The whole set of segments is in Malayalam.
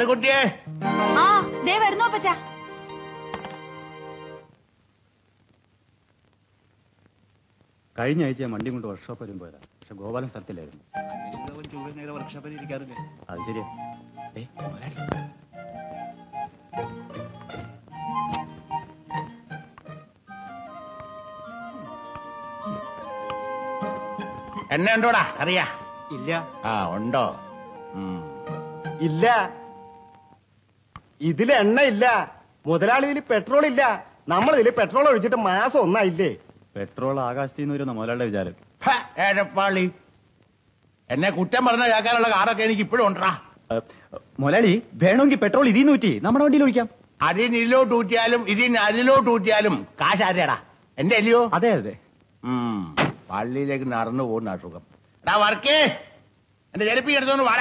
കുട്ടിയെ. ആ ദേ വരുന്നു അപ്പച്ചാ. കഴിഞ്ഞ ആഴ്ച ഞാൻ വണ്ടി കൊണ്ട് വർക്ക്ഷോപ്പ് വരും പോയതാ. പക്ഷെ ഗോപാലൻ സ്ഥലത്തില്ലായിരുന്നു. വർക്ക്ഷോപ്പിൽ ഇരിക്കാറില്ലേ? അത് ശരിയാ. എണ്ണ ഉണ്ടോടാ? അറിയാ? ഇല്ല. ആ ഉണ്ടോ? ഇല്ല, ഇതിൽ എണ്ണ ഇല്ല മുതലാളി. ഇതിൽ പെട്രോൾ ഇല്ല. നമ്മളിതിൽ പെട്രോൾ ഒഴിച്ചിട്ട് മാസം ഒന്നായില്ലേ? പെട്രോൾ ആകാശത്തിൽ നിന്ന് വരുന്ന മുതലാളിയുടെ വിചാരം. ഏഴപ്പാളി, എന്നെ കുറ്റം പറഞ്ഞ കേൾക്കാനുള്ള കാറൊക്കെ എനിക്ക് ഇപ്പോഴും ഉണ്ടാ. മുതലാളി വേണമെങ്കിൽ പെട്രോൾ ഇതിൽ ഊറ്റി നമ്മുടെ വണ്ടിയിൽ ഒഴിക്കാം. അതിനിലോട്ട് ഊറ്റിയാലും ഇതിന് അതിലോട്ട് ഊറ്റിയാലും കാശ് ആരെയാടാ? എന്റെ അല്ലയോ? അതെ അതെ. പള്ളിയിലേക്ക് നടന്നു പോകുന്ന അസുഖം. എടാ വർക്കേ, എന്റെ ചെരുപ്പി എടുത്തോണ്ട് വാടാ.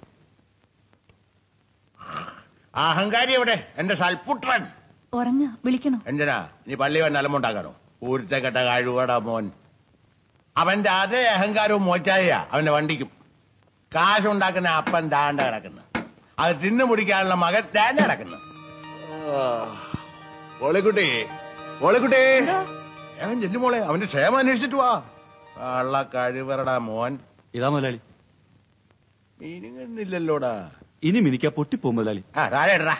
അഹങ്കാരി എവിടെ? എന്റെ സൽപുത്രൻ വിളിക്കണോ? എന്തിനാ നീ പള്ളി വന്ന് അലമുണ്ടാക്കണോ? ഊരുത്തക്കെട്ട കഴിവടാ മോൻ. അവന്റെ അതേ അഹങ്കാരവും മോറ്റായ അവന്റെ വണ്ടിക്കും. കാശുണ്ടാക്കുന്ന അപ്പൻ ദാണ്ട കിടക്കുന്നു. അത് തിന്നു മുടിക്കാനുള്ള മകൻ ദാണ്ട കിടക്കുന്നു. മോളെക്കുട്ടി, മോളെക്കുട്ടി, അവൻ ചെല്ലുമോളെ, അവന്റെ ക്ഷേമം അന്വേഷിച്ചിട്ട് വാ. കള്ള കഴിവറടാ മോൻ. ഇതാ മുതലാളി. മീനിങ്ങന്നില്ലല്ലോടാ. ഇനി മിനിക്കാ പൊട്ടിപ്പോ മുതലാളി. ആ താഴെ ഇടറാ.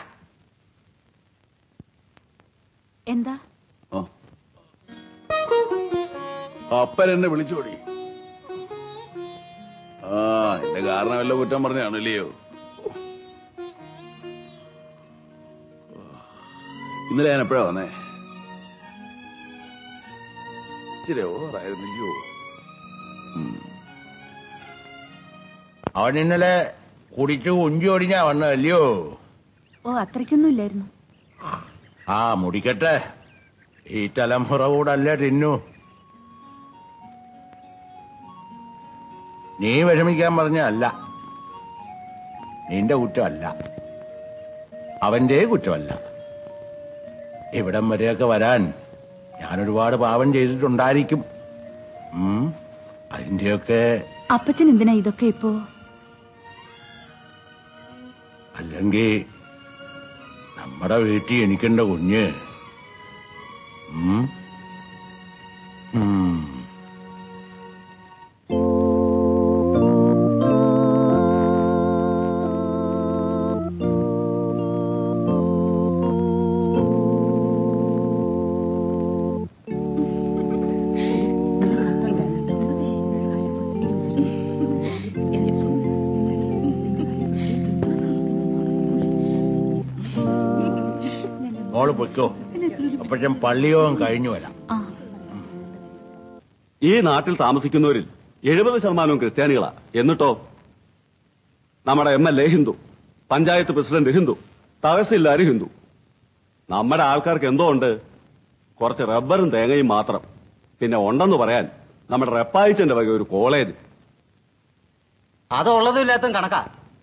എന്താ? അപ്പൻ എന്നെ വിളിച്ചോടി. എന്റെ കാരണം വല്ല കുറ്റം പറഞ്ഞാണല്ലയോ? ഇന്നലെ ഞാൻ എപ്പോഴാ വന്നേ? ഇച്ചിരി ഓവറായിരുന്നില്ലയോ? അവൻ ഇന്നലെ കുടിച്ചു കുഞ്ചി ഒടിഞ്ഞാ വന്നതല്ലയോ? ഓ, അത്രയ്ക്കൊന്നും ഇല്ലായിരുന്നു. ആ മുടിക്കട്ടെ, ഈ തലമുറ കൂടല്ലേ തിന്നു. നീ വിഷമിക്കാൻ പറഞ്ഞല്ല, നിന്റെ കുറ്റമല്ല, അവന്റെ കുറ്റമല്ല. ഇവിടം വരെയൊക്കെ വരാൻ ഞാൻ ഒരുപാട് പാപം ചെയ്തിട്ടുണ്ടായിരിക്കും. അതിന്റെയൊക്കെ. അപ്പച്ചൻ എന്തിനാ ഇതൊക്കെ ഇപ്പോ? അല്ലെങ്കിൽ നമ്മുടെ വീട്ടിൽ എനിക്കെന്റെ കുഞ്ഞ്. മോള് പൊയ്ക്കോ, അപ്പോഴും പള്ളിയോഗം കഴിഞ്ഞു വരാം. ഈ നാട്ടിൽ താമസിക്കുന്നവരിൽ 70% ക്രിസ്ത്യാനികളാ. എന്നിട്ടോ നമ്മുടെ MLA ഹിന്ദു, പഞ്ചായത്ത് പ്രസിഡന്റ് ഹിന്ദു, തഹസിൽദാർ ഹിന്ദു. നമ്മുടെ ആൾക്കാർക്ക് എന്തോ ഉണ്ട്, കുറച്ച് റബ്ബറും തേങ്ങയും മാത്രം. പിന്നെ ഉണ്ടെന്ന് പറയാൻ നമ്മുടെ റെപ്പായിച്ചന്റെ വക ഒരു കോളേജ്. അതുള്ളതും ഇല്ലാത്ത കണക്കാ.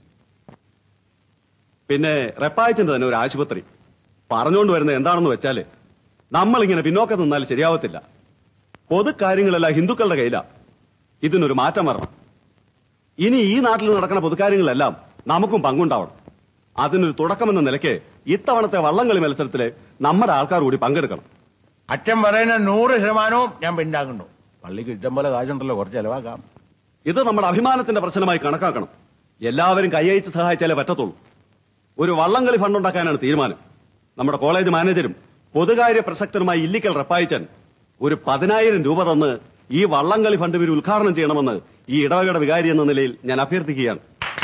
പിന്നെ റെപ്പായിച്ചന്റെ തന്നെ ഒരു ആശുപത്രി. പറഞ്ഞുകൊണ്ട് വരുന്നത് എന്താണെന്ന് വെച്ചാല്, നമ്മളിങ്ങനെ പിന്നോക്കം നിന്നാൽ ശരിയാവത്തില്ല. പൊതുകാര്യങ്ങളെല്ലാം ഹിന്ദുക്കളുടെ കയ്യിലാ. ഇതിനൊരു മാറ്റം വരണം. ഇനി ഈ നാട്ടിൽ നടക്കുന്ന പൊതുകാര്യങ്ങളെല്ലാം നമുക്കും പങ്കുണ്ടാവണം. അതിനൊരു തുടക്കമെന്ന നിലയ്ക്ക് ഇത്തവണത്തെ വള്ളംകളി മത്സരത്തില് നമ്മുടെ ആൾക്കാർ കൂടി പങ്കെടുക്കണം. അച്ഛൻ പറയുന്ന 100% ഞാൻ പിന്നാക്കുന്നു. പള്ളിക്ക് ഇഷ്ടം പോലെ കാശുണ്ടല്ലോ, കുറച്ച് ചെലവാക്കാം. ഇത് നമ്മുടെ അഭിമാനത്തിന്റെ പ്രശ്നമായി കണക്കാക്കണം. എല്ലാവരും കൈയച്ച് സഹായിച്ചാലേ പറ്റത്തുള്ളൂ. ഒരു വള്ളംകളി ഫണ്ട് ഉണ്ടാക്കാനാണ് തീരുമാനം. നമ്മുടെ കോളേജ് മാനേജരും പൊതുകാര്യ പ്രസക്തനുമായി ഇല്ലിക്കൽ റെപ്പായിച്ചൻ ഒരു 10,000 രൂപ തന്ന് ഈ വള്ളംകളി ഫണ്ട് ഇവർ ഉദ്ഘാടനം ചെയ്യണമെന്ന് ഈ ഇടവകയുടെ വികാരി എന്ന നിലയിൽ ഞാൻ അഭ്യർത്ഥിക്കുകയാണ്.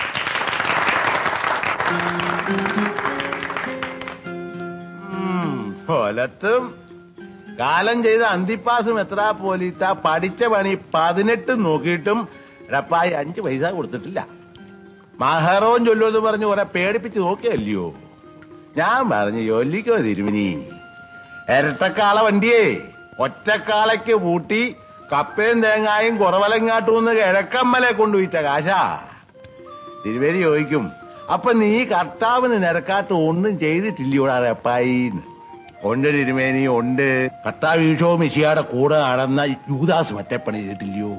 കൊലത്തും കാലം ചെയ്ത അന്തിപ്പാസും എത്ര പോലീത്ത പഠിച്ച പണി 18 നോക്കിയിട്ടും റപ്പായി 5 പൈസ കൊടുത്തിട്ടില്ല. മഹറവും ചൊല്ലുമെന്ന് പറഞ്ഞ് കുറെ പേടിപ്പിച്ച് നോക്കിയല്ലയോ. ഞാൻ പറഞ്ഞു ജോലിക്കോ തിരുമിനി, ഇരട്ടക്കാള വണ്ടിയേ ഒറ്റക്കാളയ്ക്ക് പൂട്ടി കപ്പയും തേങ്ങായും കുറവലങ്ങാട്ടൂന്ന് കിഴക്കമ്മലെ കൊണ്ടുപോയിട്ട കാശാ. തിരുവേരി ചോദിക്കും, അപ്പൊ നീ കർത്താവിന് നിരക്കാട്ട് ഒന്നും ചെയ്തിട്ടില്ലയോടാ റപ്പായിന്ന്. ഉണ്ട് തിരുമേനി, ഉണ്ട്. കർത്താവ് ഈശോ മിശിഹായുടെ കൂടെ നടന്ന യൂദാസ് മറ്റേപ്പണി ചെയ്തിട്ടില്ലയോ?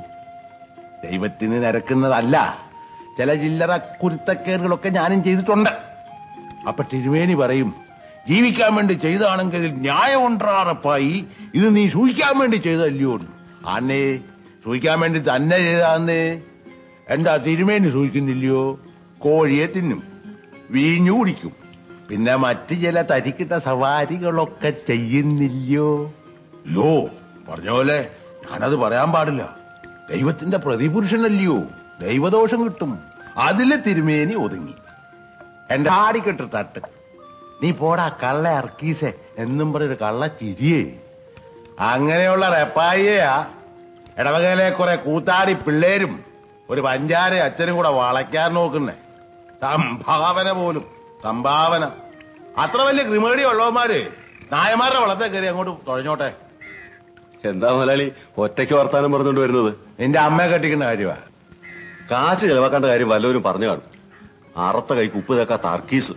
ദൈവത്തിന് നിരക്കുന്നതല്ല ചില ചില്ലറ കുരുത്തക്കേടുകളൊക്കെ ഞാനും ചെയ്തിട്ടുണ്ട്. അപ്പൊ തിരുമേനി പറയും, ജീവിക്കാൻ വേണ്ടി ചെയ്താണെങ്കിൽ ഇതിൽ ന്യായമുണ്ടാറപ്പായി, ഇത് നീ സൂഹിക്കാൻ വേണ്ടി ചെയ്തല്ലയോ? ആന്നേ, സൂഹിക്കാൻ വേണ്ടി തന്നെ ചെയ്താന്നേ. എന്താ തിരുമേനി സൂഹിക്കുന്നില്ലയോ? കോഴിയെ തിന്നും, വീഞ്ഞു കുടിക്കും, പിന്നെ മറ്റു ചില തരിക്കിട്ട സവാരികളൊക്കെ ചെയ്യുന്നില്ലയോ? യോ പറഞ്ഞ പോലെ ഞാനത് പറയാൻ പാടില്ല. ദൈവത്തിന്റെ പ്രതിപുരുഷനല്ലയോ, ദൈവദോഷം കിട്ടും. അതില് തിരുമേനി ഒതുങ്ങി. എന്റെ ആടിക്കെട്ട് തട്ട്, നീ പോടാ കള്ള അർക്കീസെ എന്നും പറഞ്ഞൊരു കള്ള ചിരിയേ. അങ്ങനെയുള്ള റെപ്പായിയാ ഇടവകയിലെ കുറെ കൂത്താടി പിള്ളേരും ഒരു പഞ്ചാര അച്ഛനും കൂടെ വളയ്ക്കാൻ നോക്കുന്നേ. സംഭാവന പോലും, സംഭാവന. അത്ര വലിയ ക്രിമേടി ഉള്ളവന്മാര് നായമാരുടെ വളത്തെ കയറി അങ്ങോട്ട് തുഴഞ്ഞോട്ടെ. എന്താ മുതലാളി ഒറ്റയ്ക്ക് വർത്താനം പറഞ്ഞുകൊണ്ട് വരുന്നത്? നിന്റെ അമ്മയെ കെട്ടിക്കുന്ന കാര്യമാ. കാശ് ചെലവാക്കേണ്ട കാര്യം വല്ലവരും പറഞ്ഞു കാണും. അറുത്ത കൈക്ക് ഉപ്പ് തേക്കാത്ത അർക്കീസ്.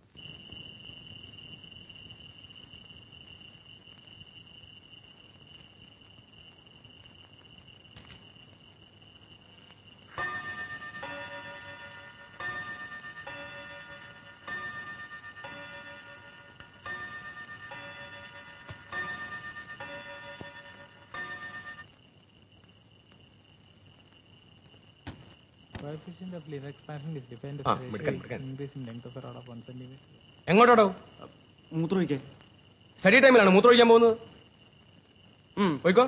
Coefficient of linear expansion is defined as the ratio increase in length of a rod of 1 centimeter. എങ്ങോട്ടോ? മൂത്രമൊഴിക്കാൻ. സ്റ്റഡി ടൈമിലാണ് മൂത്രമൊഴിക്കാൻ പോകുന്നത്. പോയിക്കോ.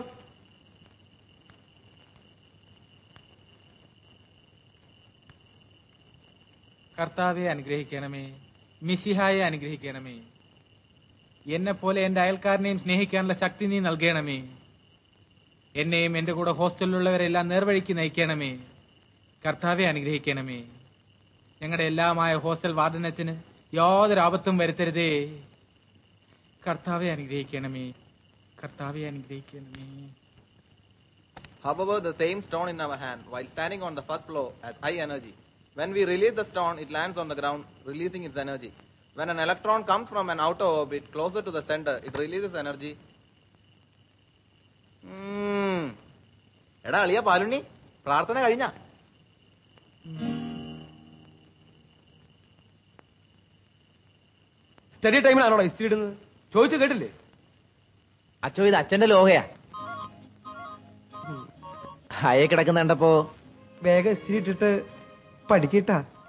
കർത്താവെ അനുഗ്രഹിക്കണമേ, മിശിഹായെ അനുഗ്രഹിക്കണമേ. എന്നെ പോലെ എന്റെ അയൽക്കാരനെയും സ്നേഹിക്കാനുള്ള ശക്തി നീ നൽകണമേ. എന്നെയും എന്റെ കൂടെ ഹോസ്റ്റലിലുള്ളവരെല്ലാം നേർവഴിക്ക് നയിക്കണമേ. കർത്താവെ അനുഗ്രഹിക്കണമേ. ഞങ്ങളുടെ എല്ലാമായ ഹോസ്റ്റൽ വാർഡനച്ചന് യാതൊരു ആപത്തും വരുത്തരുതേ. കർത്താവെ അനുഗ്രഹിക്കണമേ, കർത്താവെ അനുഗ്രഹിക്കണമേ. However, the same stone in our hand, while standing on the first floor at high energy, when we release the stone, it lands on the ground, releasing its energy. When an electron comes from an outer orbit closer to the center, it releases energy. എടാ അളിയ പാലുണ്ണി, പ്രാർത്ഥന കഴിഞ്ഞ? സ്റ്റഡി ടൈമിലാണോടാ ഇസ്ത്രി ഇടുന്നത്? ചോദിച്ചു കേട്ടില്ലേ? അച്ഛോ, ഇത് അച്ഛന്റെ ലോഹയാ. ഹയ കിടക്കുന്നുണ്ടപ്പോ വേഗം ഇസ്ത്രി ഇട്ടിട്ട് പഠിക്കട്ടാ.